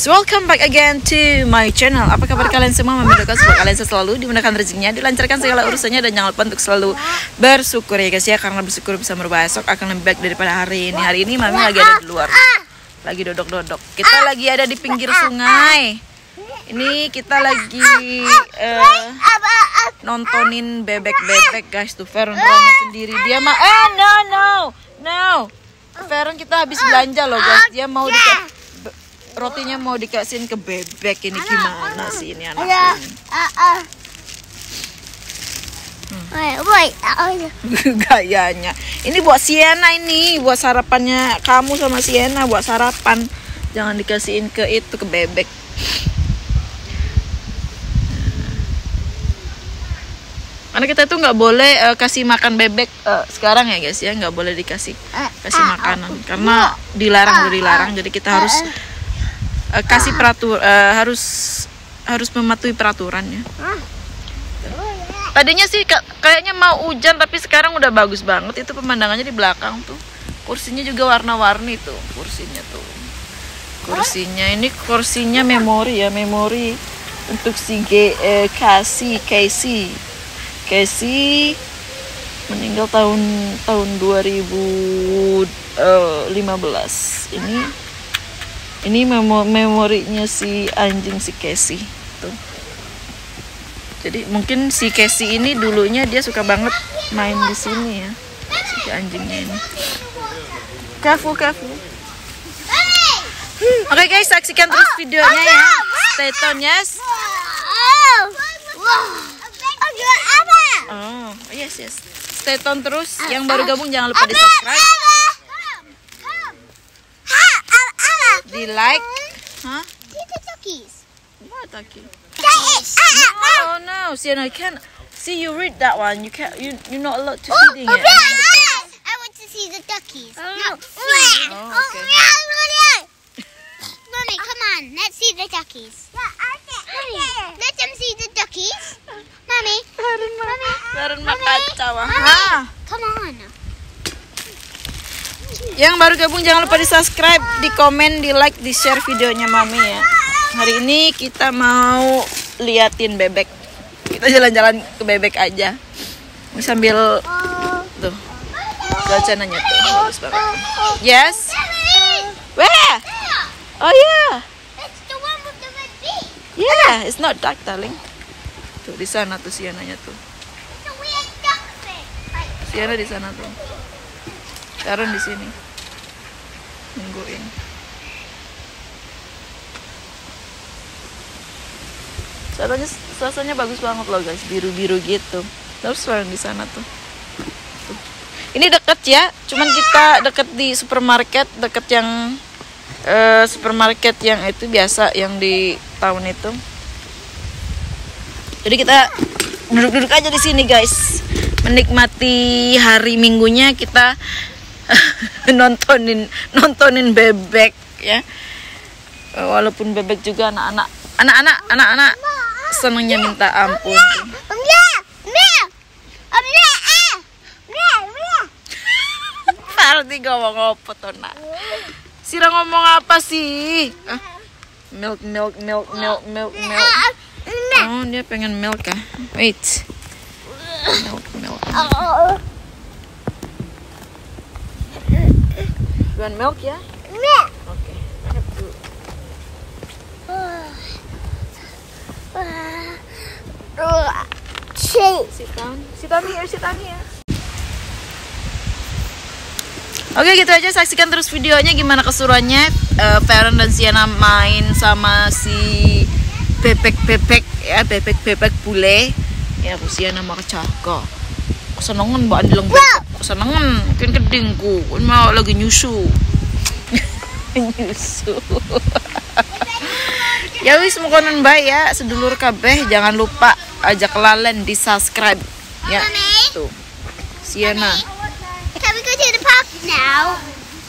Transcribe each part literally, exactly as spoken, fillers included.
welcome back again to my channel. Apa kabar kalian semua? Mami doakan semoga kalian selalu dimudahkan rezekinya, dilancarkan segala urusannya, dan jangan lupa untuk selalu bersyukur ya guys ya, karena bersyukur bisa merubah esok akan lebih baik daripada hari ini. Hari ini Mami lagi ada di luar, lagi dodok-dodok. Kita lagi ada di pinggir sungai. Ini kita lagi uh, nontonin bebek-bebek guys. Tuh Feren drama sendiri. Dia mah eh no no no. Feren kita habis belanja loh guys. Dia mau di rotinya mau dikasihin ke bebek. Ini gimana sih ini anak ini? Hmm. Gayanya. Ini buat Sienna, ini buat sarapannya kamu sama Sienna, buat sarapan. Jangan dikasihin ke itu, ke bebek. Karena kita tuh nggak boleh uh, kasih makan bebek uh, sekarang ya guys ya, nggak boleh dikasih kasih makanan karena dilarang dilarang. Jadi kita harus uh, kasih peratur uh, harus harus mematuhi peraturannya. Tadinya sih kayaknya mau hujan, tapi sekarang udah bagus banget. Itu pemandangannya di belakang tuh. Kursinya juga warna-warni tuh kursinya tuh. Kursinya ini kursinya memori ya, memori untuk si G, eh, Casey Casey. Casey meninggal tahun tahun dua ribu lima belas. Ini ini memo, memorinya si anjing si Casey tuh. Jadi mungkin si Casey ini dulunya dia suka banget main di sini ya, si anjingnya ini. Careful, careful. Oke okay guys, saksikan terus videonya ya. Stay tune yes. Oh, yes yes. Stay tune terus. Yang baru gabung jangan lupa di subscribe, di like. Huh? What ducky? Oh no, Sienna, you can't see. You read that one. You can't. You you're not allowed to feeding it. I want to see the duckies. Oh, No, oh okay. Mommy, come on. Let's see the duckies. Mommy, let them see the duckies. Mommy, Mommy, Feren makacau. Ha. come on. Yang baru gabung jangan lupa di subscribe, di komen, di like, di share videonya Mami ya. Hari ini kita mau liatin bebek. Kita jalan-jalan ke bebek aja. Ini sambil tuh cuacanya tuh bagus banget. Yes. Where? Oh yeah. It's the one with the red beak. Yeah, it's not dark darling. Tuh di sana tuh Sienna-nya tuh. It's a weird duck thing. Sienna di sana tuh. Sekarang di sini. Nungguin. Suasananya, suasananya bagus banget loh guys, biru-biru gitu. Terus sekarang di sana tuh. Tuh. Ini deket ya, cuman kita deket di supermarket, deket yang uh, supermarket yang itu biasa yang di tahun itu. Jadi kita duduk-duduk aja di sini guys, menikmati hari Minggunya kita nontonin nontonin bebek ya. Walaupun bebek juga anak-anak anak-anak anak-anak senangnya minta ampun. Fardi ngomong apa tuh nak? Sira ngomong apa sih? Ah, milk milk milk milk milk milk. Oh dia pengen milk ya? Wait. Milk milk. You want milk ya? Okay. I have to. Sit down. Sit down here. Sit down here. Oke gitu aja, saksikan terus videonya gimana keseruannya uh, Feren dan Sienna main sama si bebek-bebek ya, bebek-bebek bule ya. Bu Sienna mah kecaga kesenengan mbak andileng bebek, kesenengan mungkin kedingku mau lagi nyusu. Nyusu. Ya wis mokonan bae ya sedulur kabeh, jangan lupa ajak lalen di subscribe ya. Tuh Sienna. Can we go to the park now?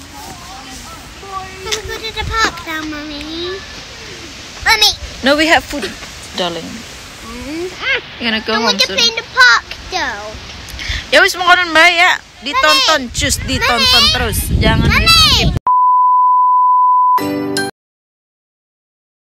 Can we go to the park now, Mommy? Mommy. No, we have food, darling. Mm. You're gonna go I home want to soon. play in the park though. Ya wis mokonan bae ya, ditonton, cus ditonton terus, jangan di skip.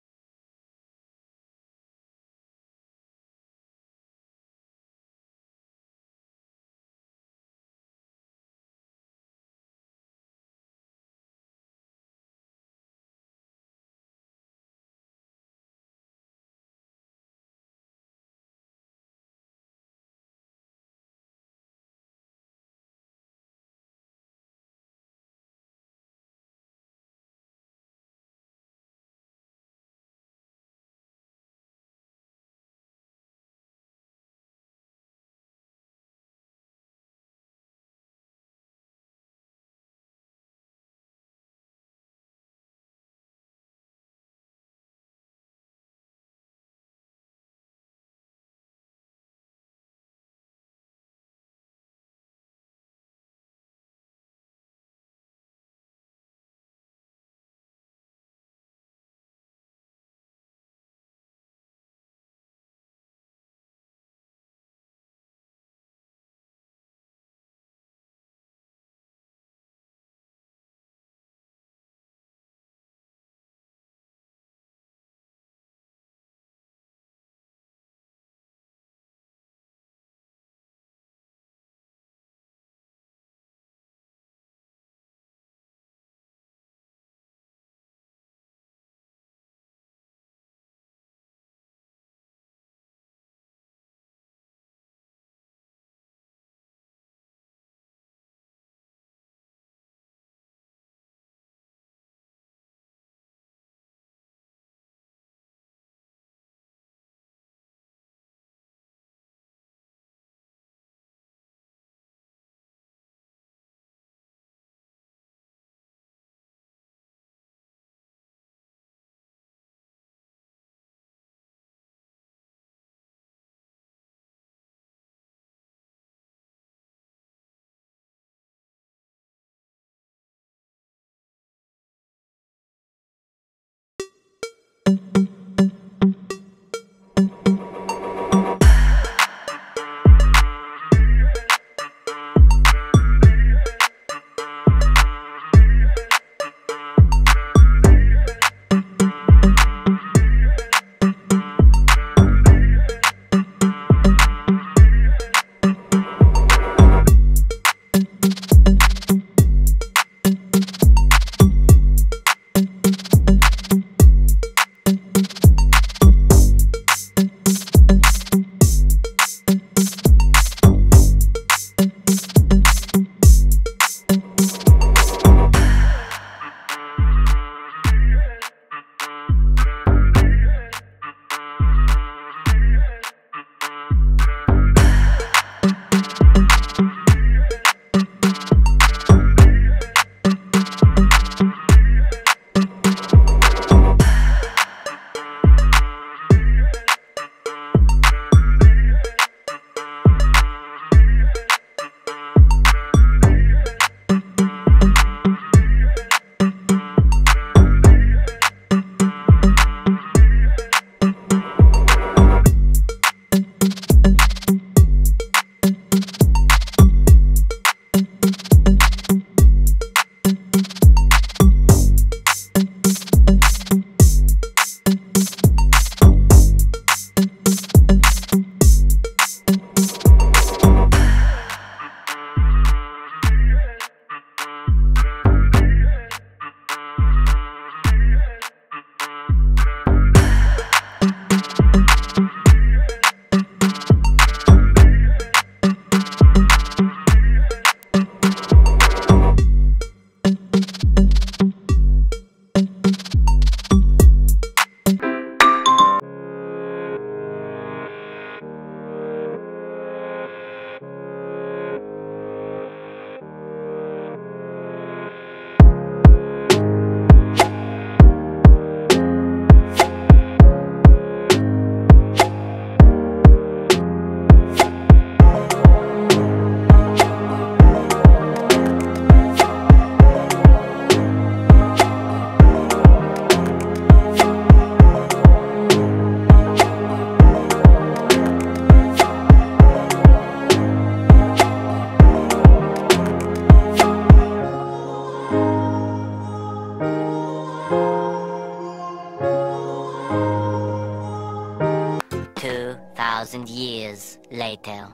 thousand years later.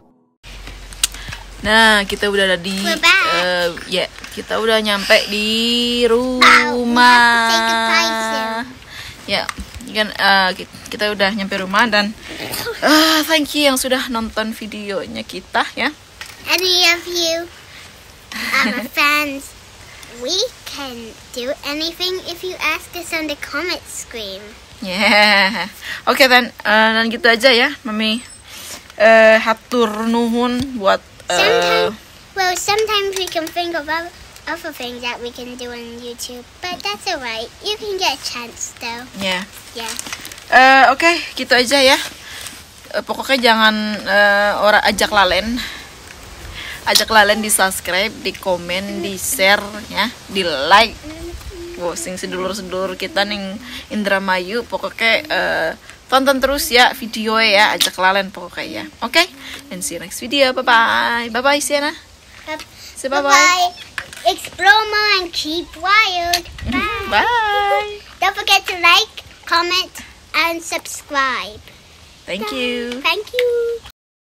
Nah, kita udah ada di We're back. uh, ya, kita udah nyampe di Oh, we have to say goodbye rumah. soon. Ya, kan uh, ki- kita udah nyampe rumah dan uh, thank you yang sudah nonton videonya kita ya. Any of you um, fans, we can do anything if you ask us on the comment screen. Yeah. Oke dan uh, dan gitu aja ya, Mami. Uh, hatur nuhun buat uh, Sometimes, well, sometimes we can think of other, other things that we can do on YouTube, but that's alright. You can get a chance though. ya. Yeah. Eh, Oke, gitu aja ya. Eh, pokoknya jangan eh, orang ajak lalen, ajak lalen di subscribe, di komen, di share ya, di like. Wow, sing sedulur-sedulur kita ning Indramayu, pokoknya eh, tonton terus ya video ya, ajak lalen pokoknya ya. Oke, and see you next video. Bye bye, bye bye Sienna. Say bye bye. Bye-bye. Explore more and keep wild. Bye. Bye. Don't forget to like, comment, and subscribe. Thank you. Thank you.